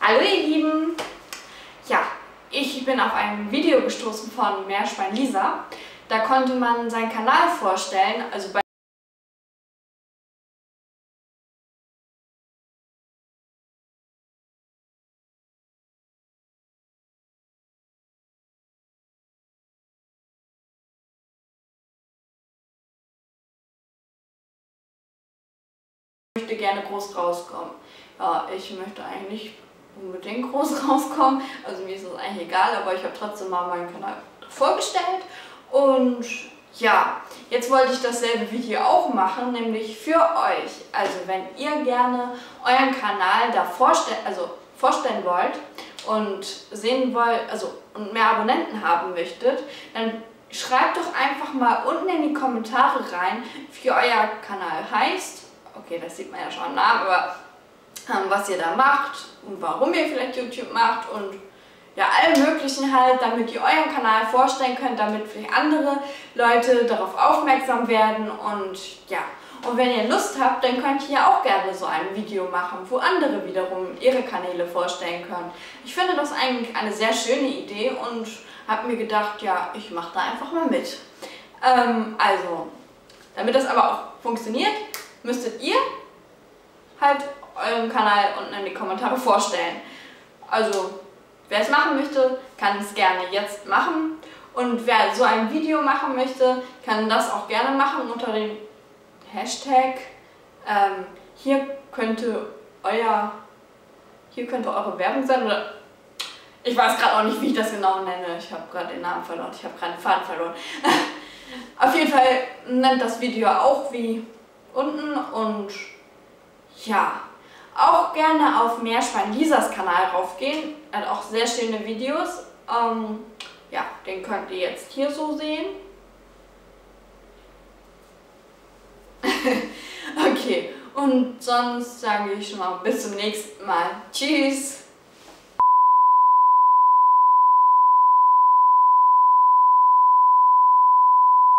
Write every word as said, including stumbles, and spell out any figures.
Hallo ihr Lieben! Ja, ich bin auf ein Video gestoßen von Meerschwein Lisa. Da konnte man seinen Kanal vorstellen, also bei ich möchte gerne groß rauskommen. Ja, ich möchte eigentlich nicht unbedingt groß rauskommen, also mir ist es eigentlich egal, aber ich habe trotzdem mal meinen Kanal vorgestellt und ja, jetzt wollte ich dasselbe Video auch machen, nämlich für euch. Also wenn ihr gerne euren Kanal da vorstellen, also vorstellen wollt und sehen wollt, also und mehr Abonnenten haben möchtet, dann schreibt doch einfach mal unten in die Kommentare rein, wie euer Kanal heißt. Okay, das sieht man ja schon am Namen, aber ähm, was ihr da macht und warum ihr vielleicht YouTube macht und ja, alle möglichen halt, damit ihr euren Kanal vorstellen könnt, damit vielleicht andere Leute darauf aufmerksam werden und ja. Und wenn ihr Lust habt, dann könnt ihr ja auch gerne so ein Video machen, wo andere wiederum ihre Kanäle vorstellen können. Ich finde das eigentlich eine sehr schöne Idee und habe mir gedacht, ja, ich mache da einfach mal mit. Ähm, also, damit das aber auch funktioniert, müsstet ihr halt euren Kanal unten in die Kommentare vorstellen. Also, wer es machen möchte, kann es gerne jetzt machen. Und wer so ein Video machen möchte, kann das auch gerne machen unter dem Hashtag. Ähm, hier könnte euer, hier könnte eure Werbung sein. Oder ich weiß gerade auch nicht, wie ich das genau nenne. Ich habe gerade den Namen verloren. Ich habe gerade den Faden verloren. Auf jeden Fall nennt das Video auch wie unten und ja. Auch gerne auf Meerschwein Lisas Kanal raufgehen. Er hat auch sehr schöne Videos. Ähm, ja, den könnt ihr jetzt hier so sehen. Okay, und sonst sage ich schon mal bis zum nächsten Mal. Tschüss!